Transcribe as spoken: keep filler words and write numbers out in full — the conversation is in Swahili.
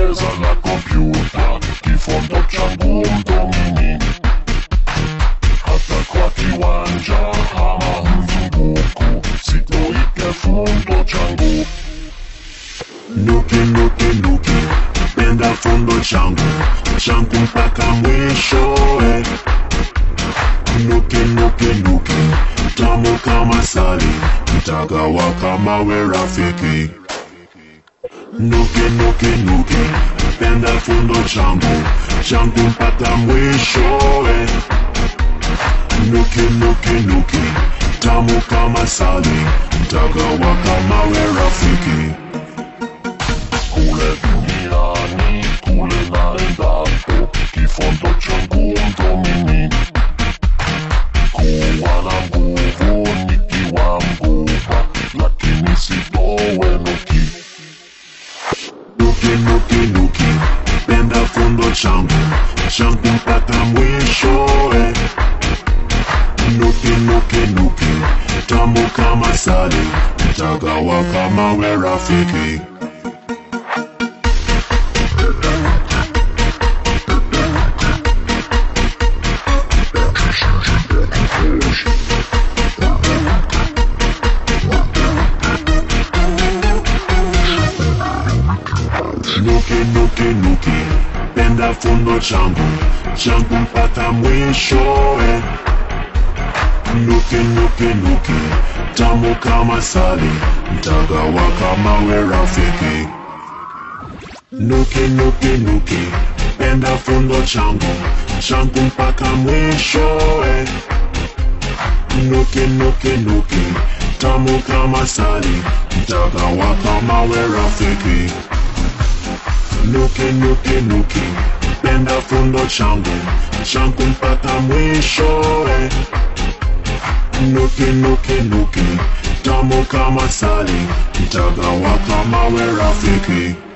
cheza na kompyuta, kifundo changu mdomini, hata kwa kiwanja ama mzunguko, sitoike fundo changu. Nuki nuki nuki, penda fundo changu, changu mpaka mwisho eh. Nuki nuki nuki, tamu kama sali, mtagawa kama we rafiki. Nuki nuki nuki, penda fundo changu, changu mpaka mwisho eh. Nuki nuki nuki, tamu kama sali, mtagawa kama we rafiki. Kule duniani, kule naendapo, kifundo changu mdomini, kuwa na nguvu nikiwa mgupa, lakini sitowe nuki. Nuki nuki nuki, penda fundo changu, changu mpaka mwisho eh. Nuki nuki nuki, tamu kama sali, mtagawa kama we rafiki. Nuki nuki nuki, penda fundo changu, changu mpaka mwisho eh. Nuki nuki nuki, tamu kama sali, mtagawa kama we rafiki. Nuki nuki nuki, penda fundo changu, changu mpaka mwisho eh. Nuki nuki nuki, tamu kama sali, mtagawa kama we rafiki. Nuki nuki nuki, penda fundo changu, changu mpaka mwisho eh. Nuki nuki nuki, tamu kama sali, mtagawa kama we rafiki.